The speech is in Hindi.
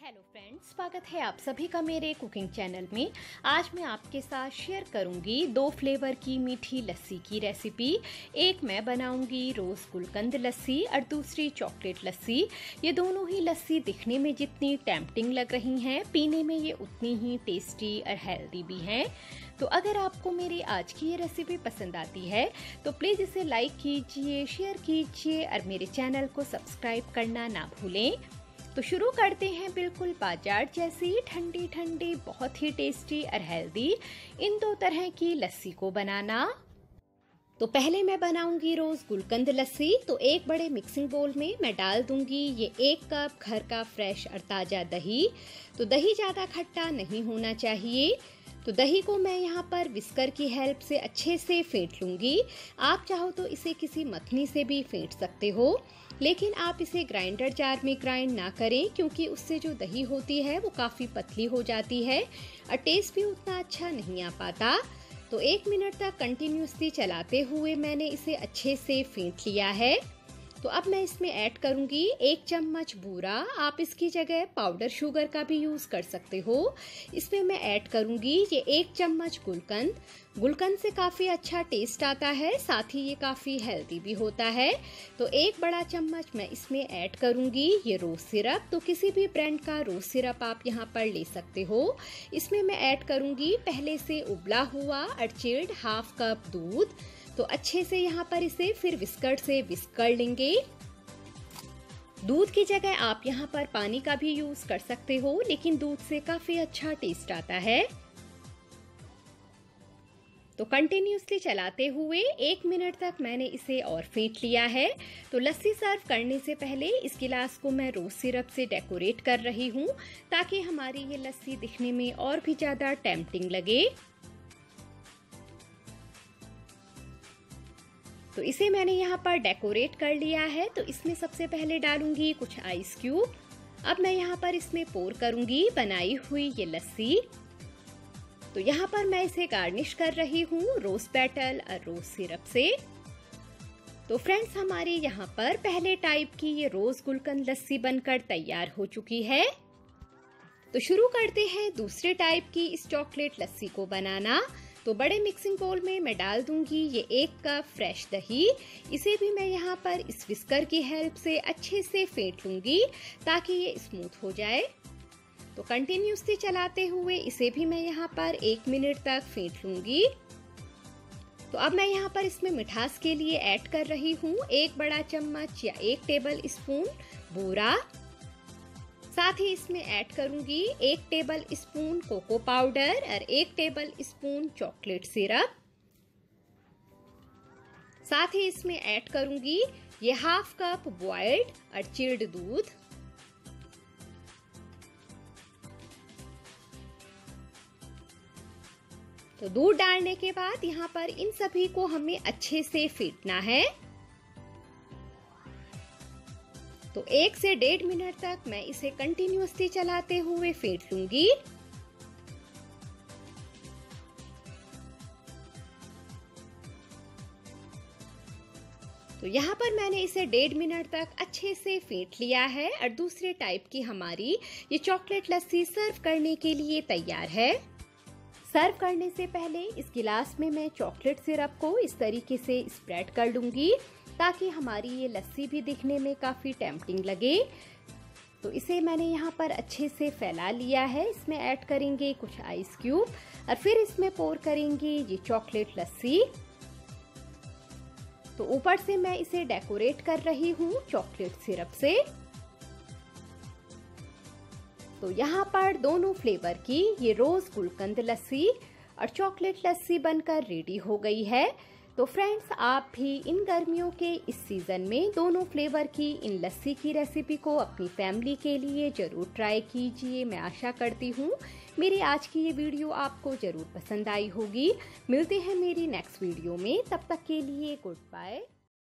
हेलो फ्रेंड्स, स्वागत है आप सभी का मेरे कुकिंग चैनल में। आज मैं आपके साथ शेयर करूंगी 2 फ्लेवर की मीठी लस्सी की रेसिपी। एक मैं बनाऊंगी रोज़ गुलकंद लस्सी और दूसरी चॉकलेट लस्सी। ये दोनों ही लस्सी दिखने में जितनी टेम्पटिंग लग रही हैं, पीने में ये उतनी ही टेस्टी और हेल्दी भी हैं। तो अगर आपको मेरी आज की ये रेसिपी पसंद आती है तो प्लीज़ इसे लाइक कीजिए, शेयर कीजिए और मेरे चैनल को सब्सक्राइब करना ना भूलें। तो शुरू करते हैं बिल्कुल बाजार जैसी ठंडी ठंडी बहुत ही टेस्टी और हेल्दी इन 2 तरह की लस्सी को बनाना। तो पहले मैं बनाऊंगी रोज़ गुलकंद लस्सी। तो एक बड़े मिक्सिंग बोल में मैं डाल दूंगी ये 1 कप घर का फ्रेश और ताज़ा दही। तो दही ज़्यादा खट्टा नहीं होना चाहिए। तो दही को मैं यहाँ पर विस्कर की हेल्प से अच्छे से फेंट लूँगी। आप चाहो तो इसे किसी मथनी से भी फेंट सकते हो, लेकिन आप इसे ग्राइंडर जार में ग्राइंड ना करें, क्योंकि उससे जो दही होती है वो काफ़ी पतली हो जाती है और टेस्ट भी उतना अच्छा नहीं आ पाता। तो 1 मिनट तक कंटिन्यूसली चलाते हुए मैंने इसे अच्छे से फेंट लिया है। तो अब मैं इसमें ऐड करूंगी 1 चम्मच बूरा। आप इसकी जगह पाउडर शुगर का भी यूज़ कर सकते हो। इसमें मैं ऐड करूंगी ये 1 चम्मच गुलकंद। गुलकंद से काफ़ी अच्छा टेस्ट आता है, साथ ही ये काफ़ी हेल्दी भी होता है। तो 1 बड़ा चम्मच मैं इसमें ऐड करूंगी ये रोज़ सिरप। तो किसी भी ब्रांड का रोज़ सिरप आप यहाँ पर ले सकते हो। इसमें मैं ऐड करूंगी पहले से उबला हुआ और चिल्ड 1/2 कप दूध। तो अच्छे से यहाँ पर इसे फिर विस्कर से विस्क कर लेंगे। दूध की जगह आप यहाँ पर पानी का भी यूज कर सकते हो, लेकिन दूध से काफी अच्छा टेस्ट आता है। तो कंटिन्यूसली चलाते हुए 1 मिनट तक मैंने इसे और फेंट लिया है। तो लस्सी सर्व करने से पहले इस गिलास को मैं रोज सिरप से डेकोरेट कर रही हूँ, ताकि हमारी ये लस्सी दिखने में और भी ज्यादा टेम्पटिंग लगे। तो इसे मैंने यहाँ पर डेकोरेट कर लिया है। तो इसमें सबसे पहले डालूंगी कुछ आइस क्यूब। अब मैं यहाँ पर इसमें पोर करूंगी बनाई हुई ये लस्सी। तो यहाँ पर मैं इसे गार्निश कर रही हूँ रोज पेटल और रोज सिरप से। तो फ्रेंड्स, हमारी यहाँ पर पहले टाइप की ये रोज गुलकंद लस्सी बनकर तैयार हो चुकी है। तो शुरू करते हैं दूसरे टाइप की इस चॉकलेट लस्सी को बनाना। तो बड़े मिक्सिंग बोल में मैं डाल दूंगी ये 1 कप फ्रेश दही। इसे भी मैं यहाँ पर इस विस्कर की हेल्प से अच्छे से फेंट लूंगी, ताकि ये स्मूथ हो जाए। तो कंटिन्यूसली चलाते हुए इसे भी मैं यहाँ पर 1 मिनट तक फेंट लूंगी। तो अब मैं यहाँ पर इसमें मिठास के लिए ऐड कर रही हूँ 1 बड़ा चम्मच या 1 टेबल स्पून बूरा। साथ ही इसमें ऐड करूंगी 1 टेबल स्पून कोको पाउडर और 1 टेबल स्पून चॉकलेट सिरप। साथ ही इसमें ऐड करूंगी ये 1/2 कप बॉइल्ड और चिल्ड दूध। तो दूध डालने के बाद यहाँ पर इन सभी को हमें अच्छे से फेंटना है। तो 1 से 1.5 मिनट तक मैं इसे कंटिन्यूसली चलाते हुए फेंट लूंगी। तो यहाँ पर मैंने इसे 1.5 मिनट तक अच्छे से फेंट लिया है और दूसरे टाइप की हमारी ये चॉकलेट लस्सी सर्व करने के लिए तैयार है। सर्व करने से पहले इस गिलास में मैं चॉकलेट सिरप को इस तरीके से स्प्रेड कर लूंगी, ताकि हमारी ये लस्सी भी दिखने में काफ़ी टेम्पटिंग लगे। तो इसे मैंने यहाँ पर अच्छे से फैला लिया है। इसमें ऐड करेंगे कुछ आइस क्यूब और फिर इसमें पोर करेंगे ये चॉकलेट लस्सी। तो ऊपर से मैं इसे डेकोरेट कर रही हूँ चॉकलेट सिरप से। तो यहाँ पर दोनों फ्लेवर की ये रोज गुलकंद लस्सी और चॉकलेट लस्सी बनकर रेडी हो गई है। तो फ्रेंड्स, आप भी इन गर्मियों के इस सीज़न में दोनों फ्लेवर की इन लस्सी की रेसिपी को अपनी फैमिली के लिए ज़रूर ट्राई कीजिए। मैं आशा करती हूँ मेरी आज की ये वीडियो आपको ज़रूर पसंद आई होगी। मिलते हैं मेरी नेक्स्ट वीडियो में, तब तक के लिए गुड बाय।